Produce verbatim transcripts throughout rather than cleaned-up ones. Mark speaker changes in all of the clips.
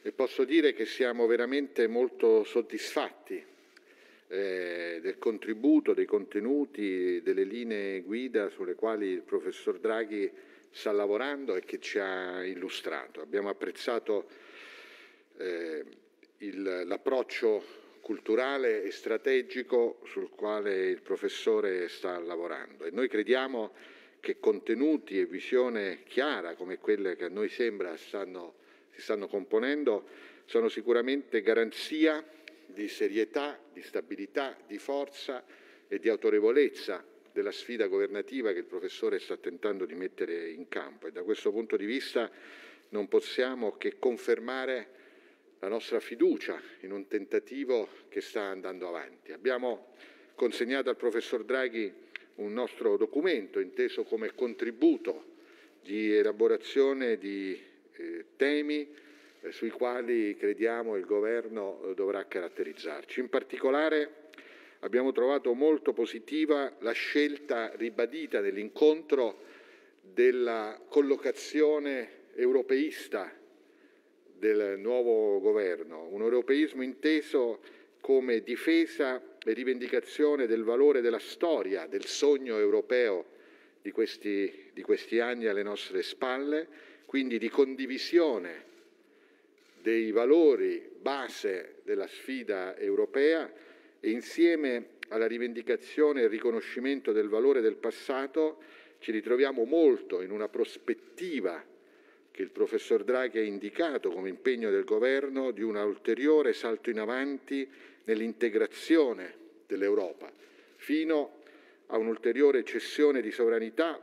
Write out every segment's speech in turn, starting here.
Speaker 1: e posso dire che siamo veramente molto soddisfatti eh, del contributo, dei contenuti, delle linee guida sulle quali il professor Draghi sta lavorando e che ci ha illustrato. Abbiamo apprezzato eh, l'approccio culturale e strategico sul quale il professore sta lavorando e noi crediamo che contenuti e visione chiara come quelle che a noi sembra stanno, si stanno componendo sono sicuramente garanzia di serietà, di stabilità, di forza e di autorevolezza della sfida governativa che il professore sta tentando di mettere in campo e da questo punto di vista non possiamo che confermare la nostra fiducia in un tentativo che sta andando avanti. Abbiamo consegnato al professor Draghi un nostro documento inteso come contributo di elaborazione di eh, temi eh, sui quali crediamo il Governo eh, dovrà caratterizzarci. In particolare abbiamo trovato molto positiva la scelta ribadita nell'incontro della collocazione europeista del nuovo governo, un europeismo inteso come difesa e rivendicazione del valore della storia, del sogno europeo di questi, di questi anni alle nostre spalle, quindi di condivisione dei valori base della sfida europea e insieme alla rivendicazione e il riconoscimento del valore del passato ci ritroviamo molto in una prospettiva che il professor Draghi ha indicato come impegno del Governo di un ulteriore salto in avanti nell'integrazione dell'Europa, fino a un'ulteriore cessione di sovranità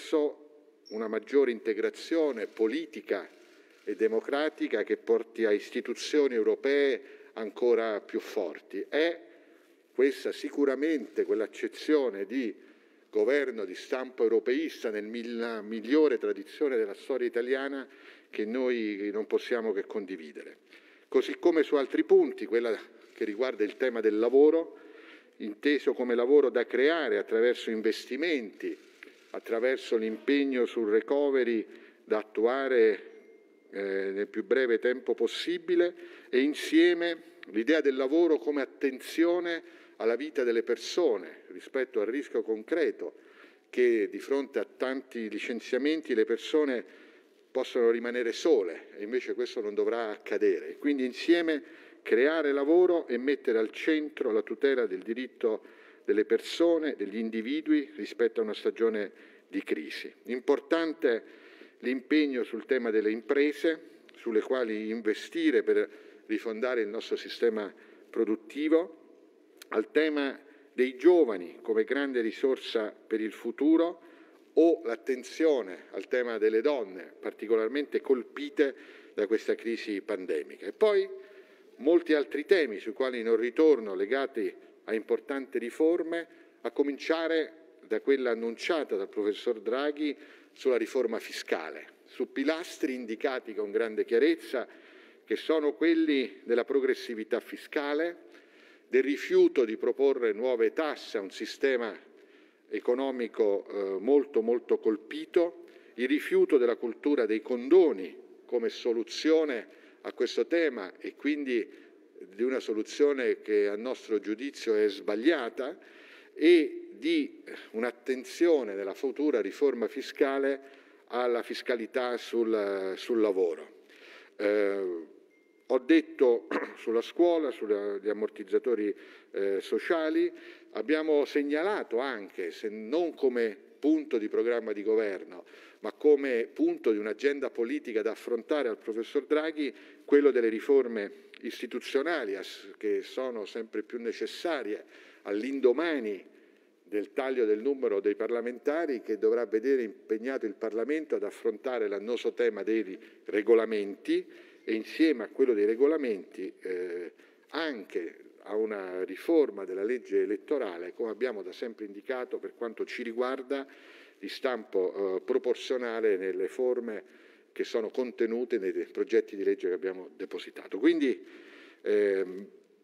Speaker 1: verso una maggiore integrazione politica e democratica che porti a istituzioni europee ancora più forti. È questa sicuramente quell'accezione di governo di stampo europeista nella migliore tradizione della storia italiana che noi non possiamo che condividere. Così come su altri punti, quella che riguarda il tema del lavoro, inteso come lavoro da creare attraverso investimenti, attraverso l'impegno sul recovery da attuare eh, nel più breve tempo possibile e insieme l'idea del lavoro come attenzione alla vita delle persone rispetto al rischio concreto che di fronte a tanti licenziamenti le persone possono rimanere sole e invece questo non dovrà accadere. Quindi insieme creare lavoro e mettere al centro la tutela del diritto delle persone, degli individui rispetto a una stagione di crisi. Importante l'impegno sul tema delle imprese, sulle quali investire per rifondare il nostro sistema produttivo, al tema dei giovani come grande risorsa per il futuro o l'attenzione al tema delle donne particolarmente colpite da questa crisi pandemica. E poi molti altri temi sui quali non ritorno legati a importanti riforme, a cominciare da quella annunciata dal professor Draghi sulla riforma fiscale, su pilastri indicati con grande chiarezza che sono quelli della progressività fiscale, del rifiuto di proporre nuove tasse a un sistema economico eh, molto molto colpito, il rifiuto della cultura dei condoni come soluzione a questo tema e quindi di una soluzione che a nostro giudizio è sbagliata e di un'attenzione nella futura riforma fiscale alla fiscalità sul, sul lavoro. Eh, Ho detto sulla scuola, sugli ammortizzatori eh, sociali, abbiamo segnalato anche, se non come punto di programma di governo, ma come punto di un'agenda politica da affrontare al professor Draghi, quello delle riforme istituzionali che sono sempre più necessarie all'indomani del taglio del numero dei parlamentari che dovrà vedere impegnato il Parlamento ad affrontare l'annoso tema dei regolamenti e insieme a quello dei regolamenti eh, anche a una riforma della legge elettorale, come abbiamo da sempre indicato per quanto ci riguarda, di stampo eh, proporzionale nelle forme che sono contenute nei progetti di legge che abbiamo depositato. Quindi, ehm,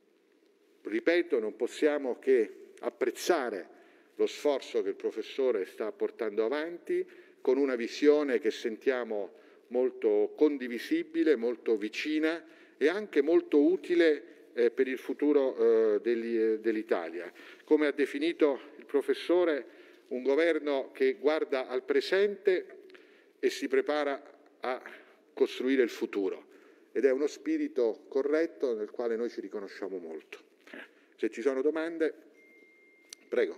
Speaker 1: ripeto, non possiamo che apprezzare lo sforzo che il professore sta portando avanti con una visione che sentiamo molto condivisibile, molto vicina e anche molto utile eh, per il futuro eh, dell'Italia. Come ha definito il professore, un governo che guarda al presente e si prepara a costruire il futuro, ed è uno spirito corretto nel quale noi ci riconosciamo molto. Se ci sono domande, prego.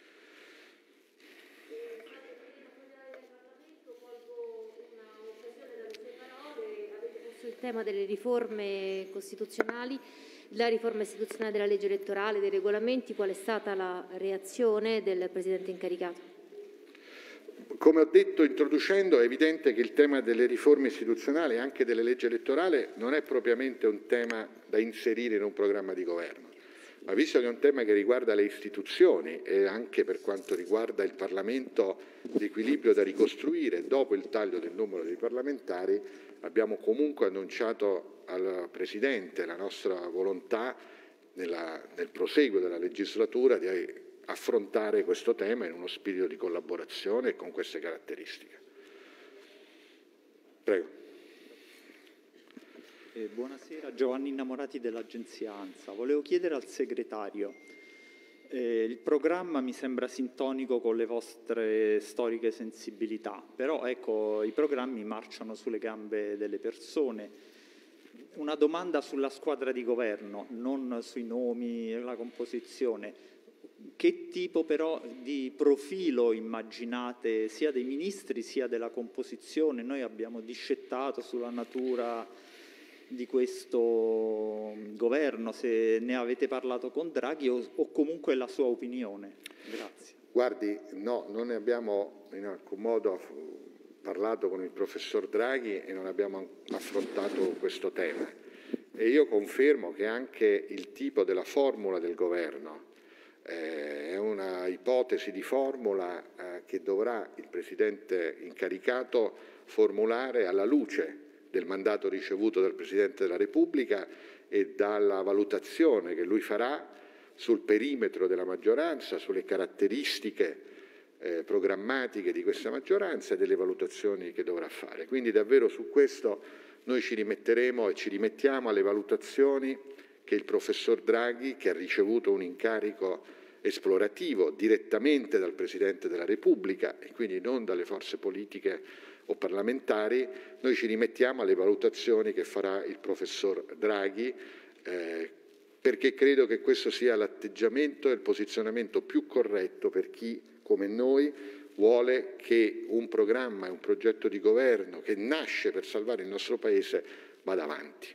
Speaker 2: Il tema delle riforme costituzionali, la riforma istituzionale della legge elettorale, dei regolamenti, qual è stata la reazione del Presidente incaricato?
Speaker 1: Come ho detto introducendo, è evidente che il tema delle riforme istituzionali e anche delle leggi elettorali non è propriamente un tema da inserire in un programma di governo, ma visto che è un tema che riguarda le istituzioni e anche per quanto riguarda il Parlamento l'equilibrio da ricostruire dopo il taglio del numero dei parlamentari, abbiamo comunque annunciato al Presidente la nostra volontà nella, nel proseguo della legislatura di affrontare questo tema in uno spirito di collaborazione e con queste caratteristiche. Prego.
Speaker 3: Eh, buonasera, Giovanni Innamorati dell'agenzia ANSA. Volevo chiedere al segretario, eh, il programma mi sembra sintonico con le vostre storiche sensibilità, però ecco, i programmi marciano sulle gambe delle persone. Una domanda sulla squadra di governo, non sui nomi e la composizione. Che tipo però di profilo immaginate sia dei ministri sia della composizione? Noi abbiamo discettato sulla natura di questo governo, se ne avete parlato con Draghi o, o comunque la sua opinione. Grazie.
Speaker 1: Guardi, no, non ne abbiamo in alcun modo parlato con il professor Draghi e non abbiamo affrontato questo tema. E io confermo che anche il tipo della formula del governo eh, è una ipotesi di formula eh, che dovrà il Presidente incaricato formulare alla luce del mandato ricevuto dal Presidente della Repubblica e dalla valutazione che lui farà sul perimetro della maggioranza, sulle caratteristiche eh, programmatiche di questa maggioranza e delle valutazioni che dovrà fare. Quindi davvero su questo noi ci rimetteremo e ci rimettiamo alle valutazioni che il professor Draghi, che ha ricevuto un incarico esplorativo direttamente dal Presidente della Repubblica e quindi non dalle forze politiche o parlamentari, noi ci rimettiamo alle valutazioni che farà il professor Draghi, eh, perché credo che questo sia l'atteggiamento e il posizionamento più corretto per chi, come noi, vuole che un programma e un progetto di governo che nasce per salvare il nostro Paese vada avanti.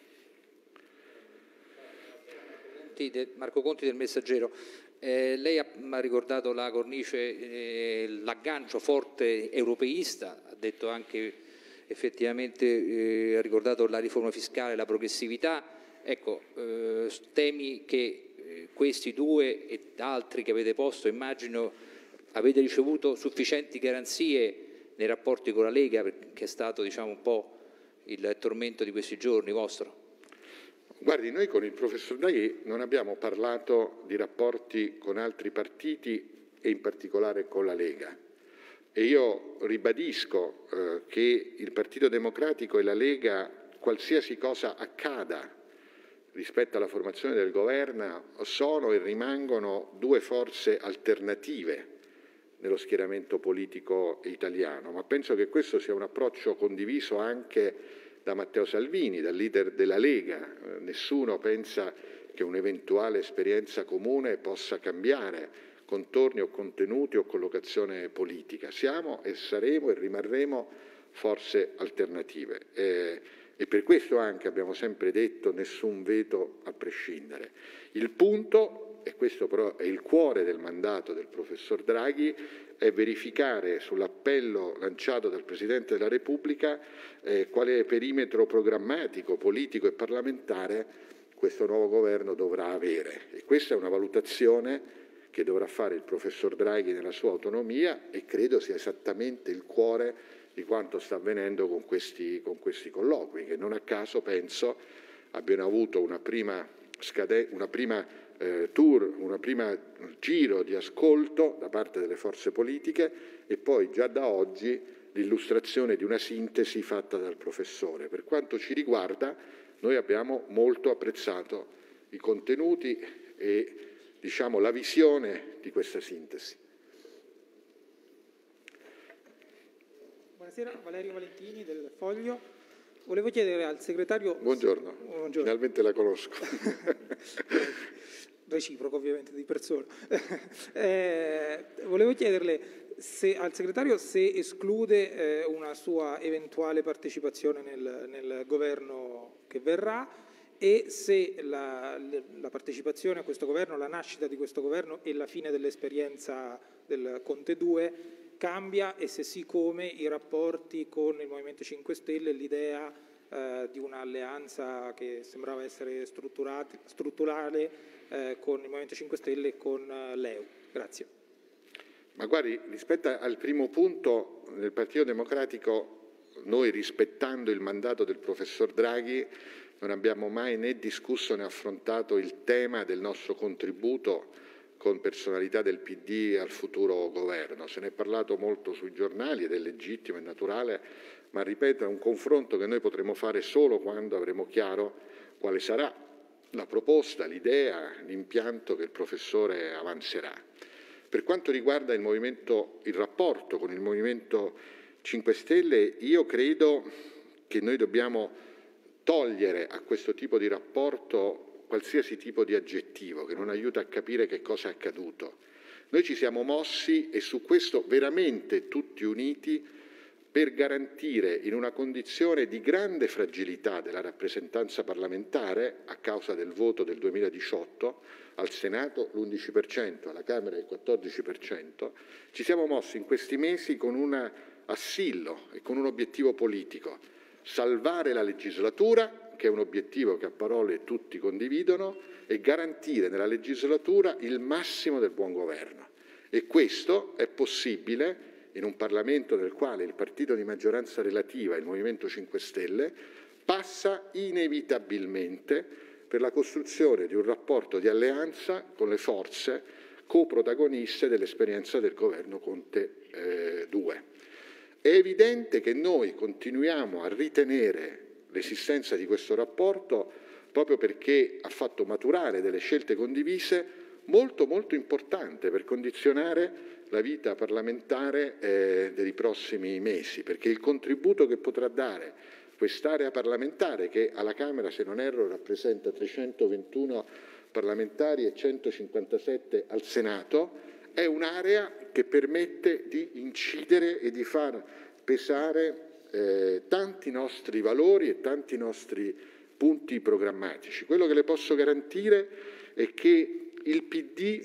Speaker 4: Marco Conti del Messaggero. Eh, lei ha, ha ricordato la cornice, eh, l'aggancio forte europeista, ha detto anche effettivamente, eh, ha ricordato la riforma fiscale, la progressività, ecco, eh, temi che eh, questi due e altri che avete posto, immagino avete ricevuto sufficienti garanzie nei rapporti con la Lega, che è stato, diciamo, un po' il tormento di questi giorni vostro.
Speaker 1: Guardi, noi con il professor Draghi non abbiamo parlato di rapporti con altri partiti e in particolare con la Lega. E io ribadisco eh, che il Partito Democratico e la Lega, qualsiasi cosa accada rispetto alla formazione del governo, sono e rimangono due forze alternative nello schieramento politico italiano, ma penso che questo sia un approccio condiviso anche da Matteo Salvini, dal leader della Lega. Eh, nessuno pensa che un'eventuale esperienza comune possa cambiare contorni o contenuti o collocazione politica. Siamo e saremo e rimarremo forze alternative eh, e per questo anche abbiamo sempre detto nessun veto a prescindere. Il punto, e questo però è il cuore del mandato del professor Draghi, è verificare sull'appello lanciato dal Presidente della Repubblica eh, quale perimetro programmatico, politico e parlamentare questo nuovo governo dovrà avere. E questa è una valutazione che dovrà fare il professor Draghi nella sua autonomia e credo sia esattamente il cuore di quanto sta avvenendo con questi, con questi colloqui, che non a caso, penso, abbiano avuto una prima, scade- una prima Eh, tour, una prima giro di ascolto da parte delle forze politiche e poi già da oggi l'illustrazione di una sintesi fatta dal professore. Per quanto ci riguarda Noi abbiamo molto apprezzato i contenuti e, diciamo, la visione di questa sintesi.
Speaker 5: Buonasera, Valerio Valentini del Foglio. Volevo chiedere al segretario...
Speaker 1: Buongiorno, Buongiorno. Finalmente la conosco.
Speaker 5: Reciproco ovviamente di persona. eh, volevo chiederle se, al segretario se esclude eh, una sua eventuale partecipazione nel, nel governo che verrà e se la, la partecipazione a questo governo, la nascita di questo governo e la fine dell'esperienza del Conte due cambia e se sì come i rapporti con il Movimento cinque Stelle e l'idea eh, di un'alleanza che sembrava essere strutturale eh, con il Movimento cinque Stelle e con eh, l'E U. Grazie.
Speaker 1: Ma guardi, rispetto al primo punto, nel Partito Democratico noi, rispettando il mandato del professor Draghi, non abbiamo mai né discusso né affrontato il tema del nostro contributo con personalità del P D al futuro governo. Se ne è parlato molto sui giornali ed è legittimo e naturale, ma ripeto, è un confronto che noi potremo fare solo quando avremo chiaro quale sarà la proposta, l'idea, l'impianto che il professore avanzerà. Per quanto riguarda il movimento, il rapporto con il Movimento cinque Stelle, io credo che noi dobbiamo togliere a questo tipo di rapporto qualsiasi tipo di aggettivo che non aiuta a capire che cosa è accaduto. Noi ci siamo mossi e su questo veramente tutti uniti per garantire in una condizione di grande fragilità della rappresentanza parlamentare a causa del voto del duemiladiciotto, al Senato l'undici per cento, alla Camera il quattordici per cento, ci siamo mossi in questi mesi con un assillo e con un obiettivo politico: salvare la legislatura, che è un obiettivo che a parole tutti condividono, e garantire nella legislatura il massimo del buon governo. E questo è possibile in un Parlamento nel quale il partito di maggioranza relativa, il Movimento cinque Stelle, passa inevitabilmente per la costruzione di un rapporto di alleanza con le forze coprotagoniste dell'esperienza del governo Conte due. È evidente che noi continuiamo a ritenere l'esistenza di questo rapporto proprio perché ha fatto maturare delle scelte condivise molto molto importante per condizionare la vita parlamentare eh, dei prossimi mesi, perché il contributo che potrà dare quest'area parlamentare, che alla Camera, se non erro, rappresenta trecentoventuno parlamentari e centocinquantasette al Senato, è un'area che permette di incidere e di far pesare Eh, tanti nostri valori e tanti nostri punti programmatici. Quello che le posso garantire è che il P D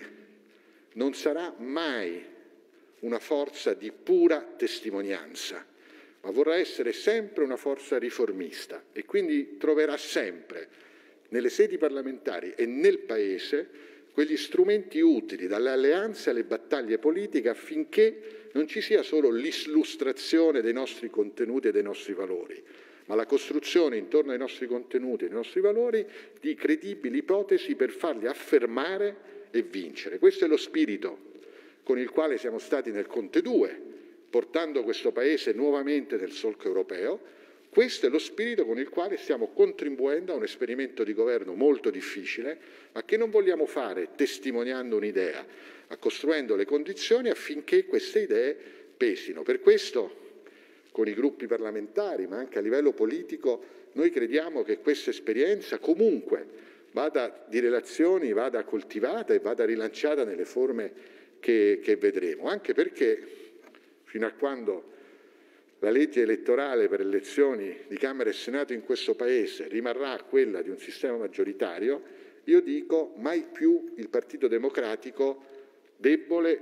Speaker 1: non sarà mai una forza di pura testimonianza, ma vorrà essere sempre una forza riformista e quindi troverà sempre nelle sedi parlamentari e nel Paese quegli strumenti utili, dalle alleanze alle battaglie politiche, affinché non ci sia solo l'illustrazione dei nostri contenuti e dei nostri valori, ma la costruzione intorno ai nostri contenuti e ai nostri valori di credibili ipotesi per farli affermare e vincere. Questo è lo spirito con il quale siamo stati nel Conte due, portando questo Paese nuovamente nel solco europeo. Questo è lo spirito con il quale stiamo contribuendo a un esperimento di governo molto difficile, ma che non vogliamo fare testimoniando un'idea, ma costruendo le condizioni affinché queste idee pesino. Per questo, con i gruppi parlamentari, ma anche a livello politico, noi crediamo che questa esperienza comunque vada di relazioni, vada coltivata e vada rilanciata nelle forme che, che vedremo, anche perché fino a quando la legge elettorale per elezioni di Camera e Senato in questo Paese rimarrà quella di un sistema maggioritario, io dico mai più il Partito Democratico debole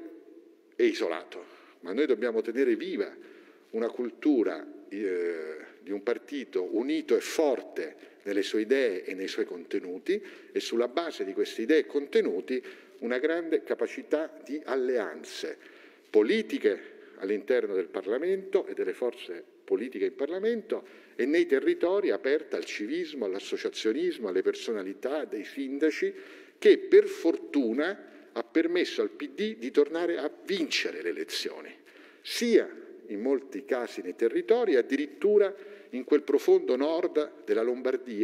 Speaker 1: e isolato, ma noi dobbiamo tenere viva una cultura eh, di un partito unito e forte nelle sue idee e nei suoi contenuti e sulla base di queste idee e contenuti una grande capacità di alleanze politiche all'interno del Parlamento e delle forze politiche in Parlamento e nei territori aperta al civismo, all'associazionismo, alle personalità dei sindaci, che per fortuna ha permesso al P D di tornare a vincere le elezioni, sia in molti casi nei territori, addirittura in quel profondo nord della Lombardia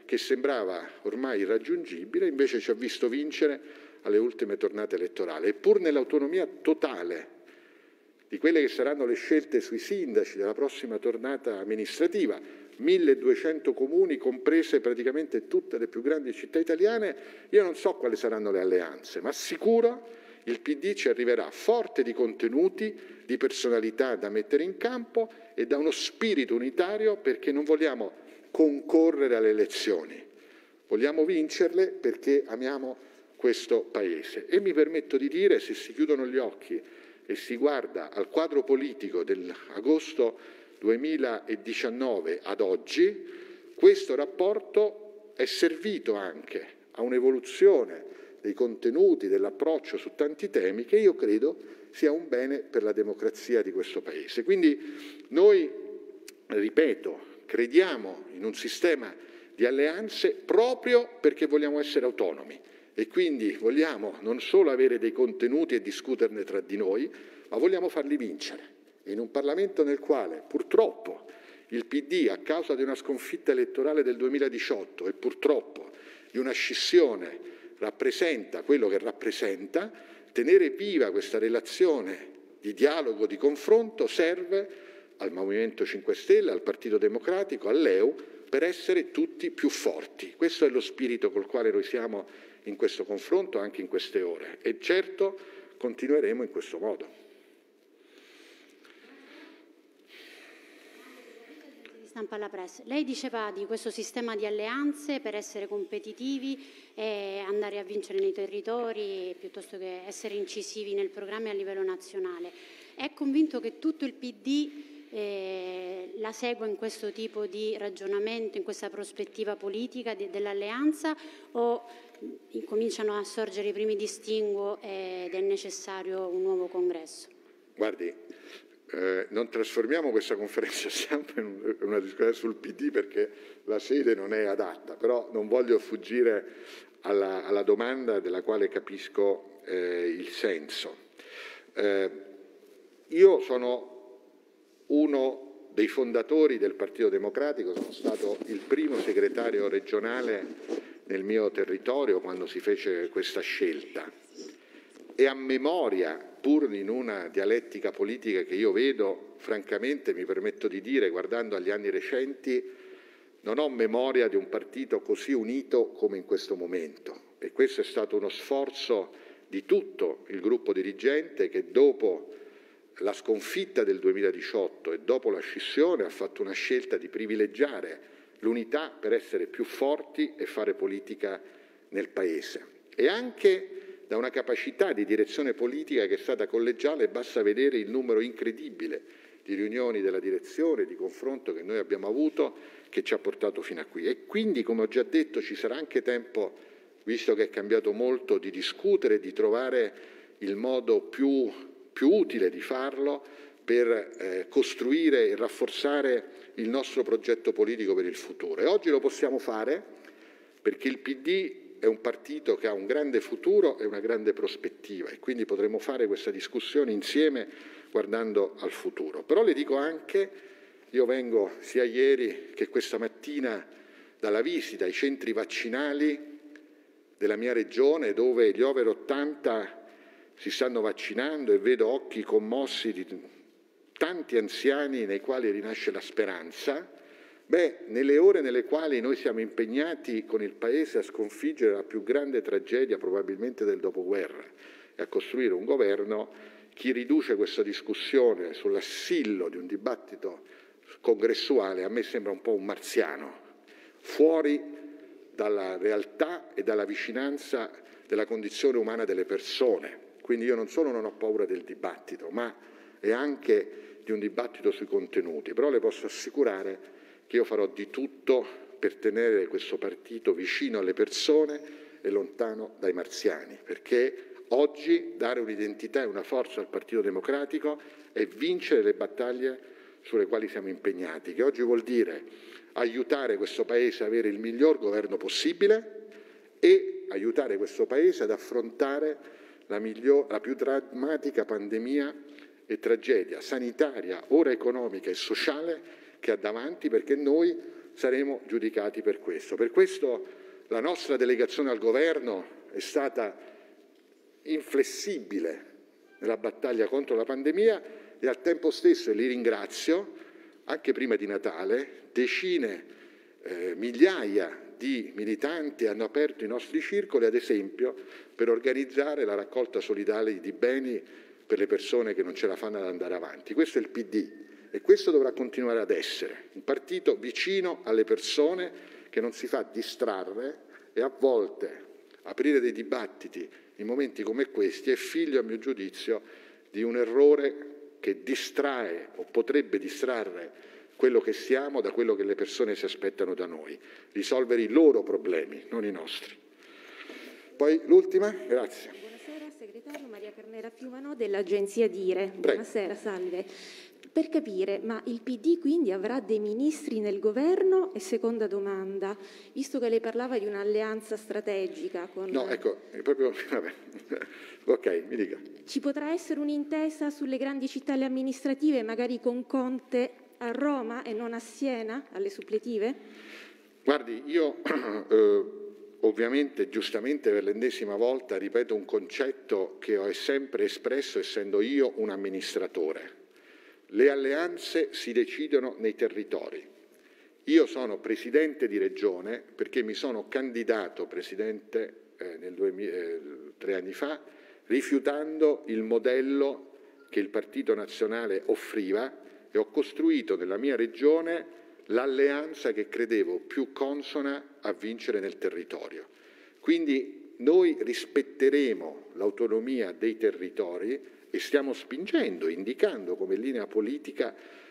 Speaker 1: che sembrava ormai irraggiungibile, invece ci ha visto vincere alle ultime tornate elettorali. E pur nell'autonomia totale di quelle che saranno le scelte sui sindaci della prossima tornata amministrativa, milleduecento comuni, comprese praticamente tutte le più grandi città italiane, io non so quali saranno le alleanze, ma sicuro il P D ci arriverà forte di contenuti, di personalità da mettere in campo e da uno spirito unitario, perché non vogliamo concorrere alle elezioni, vogliamo vincerle perché amiamo questo Paese. E mi permetto di dire, se si chiudono gli occhi e si guarda al quadro politico dell'agosto duemiladiciannove ad oggi, questo rapporto è servito anche a un'evoluzione dei contenuti, dell'approccio su tanti temi che io credo sia un bene per la democrazia di questo Paese. Quindi noi, ripeto, crediamo in un sistema di alleanze proprio perché vogliamo essere autonomi e quindi vogliamo non solo avere dei contenuti e discuterne tra di noi, ma vogliamo farli vincere. In un Parlamento nel quale purtroppo il P D, a causa di una sconfitta elettorale del duemiladiciotto e purtroppo di una scissione, rappresenta quello che rappresenta, tenere viva questa relazione di dialogo, di confronto, serve al Movimento cinque Stelle, al Partito Democratico, all'E U, per essere tutti più forti. Questo è lo spirito col quale noi siamo in questo confronto, anche in queste ore, e certo continueremo in questo modo.
Speaker 6: Stampa alla Press. Lei diceva di questo sistema di alleanze per essere competitivi e andare a vincere nei territori piuttosto che essere incisivi nel programma a livello nazionale. È convinto che tutto il P D eh, la segua in questo tipo di ragionamento, in questa prospettiva politica de- dell'alleanza, o cominciano a sorgere i primi distinguo ed è necessario un nuovo congresso?
Speaker 1: Guardi, Eh, non trasformiamo questa conferenza stampa in una discussione sul P D perché la sede non è adatta, però non voglio fuggire alla, alla domanda della quale capisco eh, il senso. Eh, io sono uno dei fondatori del Partito Democratico, sono stato il primo segretario regionale nel mio territorio quando si fece questa scelta e a memoria, pur in una dialettica politica che io vedo, francamente mi permetto di dire, guardando agli anni recenti, non ho memoria di un partito così unito come in questo momento. E questo è stato uno sforzo di tutto il gruppo dirigente che dopo la sconfitta del duemiladiciotto e dopo la scissione ha fatto una scelta di privilegiare l'unità per essere più forti e fare politica nel Paese. E anche da una capacità di direzione politica che è stata collegiale, basta vedere il numero incredibile di riunioni della direzione, di confronto che noi abbiamo avuto, che ci ha portato fino a qui. E quindi, come ho già detto, ci sarà anche tempo, visto che è cambiato molto, di discutere, di trovare il modo più, più utile di farlo per eh, costruire e rafforzare il nostro progetto politico per il futuro. E oggi lo possiamo fare perché il P D è un partito che ha un grande futuro e una grande prospettiva e quindi potremo fare questa discussione insieme guardando al futuro. Però le dico anche, io vengo sia ieri che questa mattina dalla visita ai centri vaccinali della mia regione dove gli over ottanta si stanno vaccinando e vedo occhi commossi di tanti anziani nei quali rinasce la speranza. Beh, nelle ore nelle quali noi siamo impegnati con il Paese a sconfiggere la più grande tragedia probabilmente del dopoguerra e a costruire un governo, chi riduce questa discussione sull'assillo di un dibattito congressuale a me sembra un po' un marziano, fuori dalla realtà e dalla vicinanza della condizione umana delle persone. Quindi io non solo non ho paura del dibattito, ma è anche di un dibattito sui contenuti. Però le posso assicurare che io farò di tutto per tenere questo partito vicino alle persone e lontano dai marziani, perché oggi dare un'identità e una forza al Partito Democratico è vincere le battaglie sulle quali siamo impegnati, che oggi vuol dire aiutare questo Paese ad avere il miglior governo possibile e aiutare questo Paese ad affrontare la, miglior, la più drammatica pandemia e tragedia sanitaria, ora economica e sociale che ha davanti, perché noi saremo giudicati per questo. Per questo la nostra delegazione al governo è stata inflessibile nella battaglia contro la pandemia e al tempo stesso, e li ringrazio, anche prima di Natale, decine, eh, migliaia di militanti hanno aperto i nostri circoli, ad esempio, per organizzare la raccolta solidale di beni per le persone che non ce la fanno ad andare avanti. Questo è il P D e questo dovrà continuare ad essere, un partito vicino alle persone che non si fa distrarre e a volte aprire dei dibattiti in momenti come questi è figlio, a mio giudizio, di un errore che distrae o potrebbe distrarre quello che siamo da quello che le persone si aspettano da noi, risolvere i loro problemi, non i nostri. Poi l'ultima, grazie.
Speaker 7: Buonasera, segretario Maria Carnera Fiumano dell'agenzia Dire. Buonasera, salve. Per capire, ma il P D quindi avrà dei ministri nel governo? E seconda domanda, visto che lei parlava di un'alleanza strategica con...
Speaker 1: No, ecco, è proprio... Vabbè. Ok, mi dica.
Speaker 7: Ci potrà essere un'intesa sulle grandi città amministrative, magari con Conte a Roma e non a Siena, alle suppletive?
Speaker 1: Guardi, io eh, ovviamente, giustamente per l'ennesima volta, ripeto un concetto che ho sempre espresso essendo io un amministratore. Le alleanze si decidono nei territori. Io sono presidente di regione perché mi sono candidato presidente eh, nel duemila, eh, tre anni fa, rifiutando il modello che il Partito Nazionale offriva e ho costruito nella mia regione l'alleanza che credevo più consona a vincere nel territorio. Quindi noi rispetteremo l'autonomia dei territori e stiamo spingendo, indicando come linea politica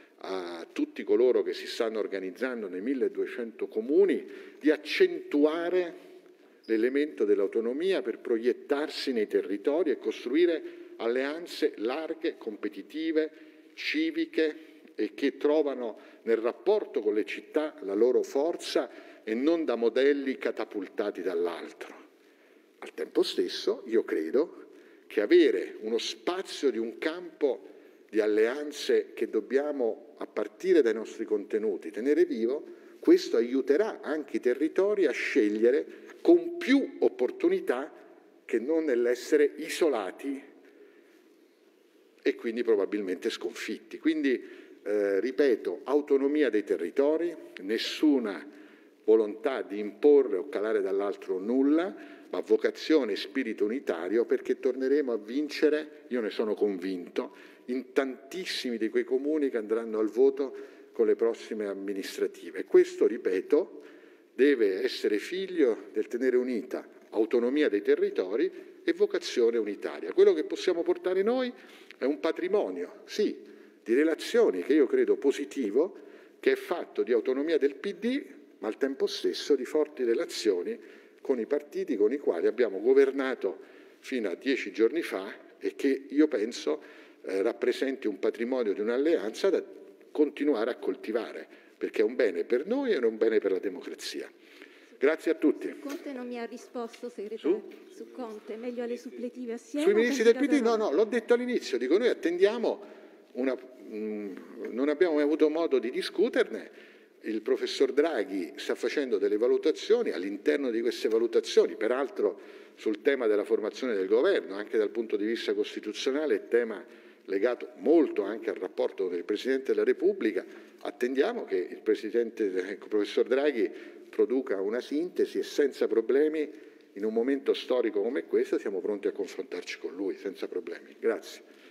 Speaker 1: a tutti coloro che si stanno organizzando nei milleduecento comuni di accentuare l'elemento dell'autonomia per proiettarsi nei territori e costruire alleanze larghe, competitive, civiche e che trovano nel rapporto con le città la loro forza e non da modelli catapultati dall'altro. Al tempo stesso io credo che avere uno spazio di un campo di alleanze che dobbiamo, a partire dai nostri contenuti, tenere vivo, questo aiuterà anche i territori a scegliere con più opportunità che non nell'essere isolati e quindi probabilmente sconfitti. Quindi, eh, ripeto, autonomia dei territori, nessuna volontà di imporre o calare dall'altro nulla, ma vocazione e spirito unitario, perché torneremo a vincere, io ne sono convinto, in tantissimi di quei comuni che andranno al voto con le prossime amministrative. E questo, ripeto, deve essere figlio del tenere unita autonomia dei territori e vocazione unitaria. Quello che possiamo portare noi è un patrimonio, sì, di relazioni che io credo positivo, che è fatto di autonomia del P D, ma al tempo stesso di forti relazioni con i partiti con i quali abbiamo governato fino a dieci giorni fa e che io penso eh, rappresenti un patrimonio di un'alleanza da continuare a coltivare, perché è un bene per noi e un bene per la democrazia. Grazie a tutti.
Speaker 7: Su Conte non mi ha risposto, segretario. Su, Su Conte, meglio alle suppletive assieme.
Speaker 1: Sui ministri del P D? No, no, l'ho detto all'inizio, dico noi attendiamo, una, mh, non abbiamo mai avuto modo di discuterne. Il professor Draghi sta facendo delle valutazioni, all'interno di queste valutazioni, peraltro sul tema della formazione del governo, anche dal punto di vista costituzionale, è tema legato molto anche al rapporto con il Presidente della Repubblica. Attendiamo che il, Presidente, il professor Draghi produca una sintesi e senza problemi, in un momento storico come questo, siamo pronti a confrontarci con lui, senza problemi. Grazie.